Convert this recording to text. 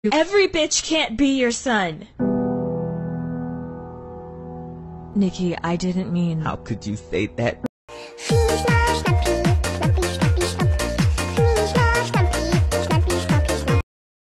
Every bitch can't be your son. Nikki, I didn't mean... How could you say that?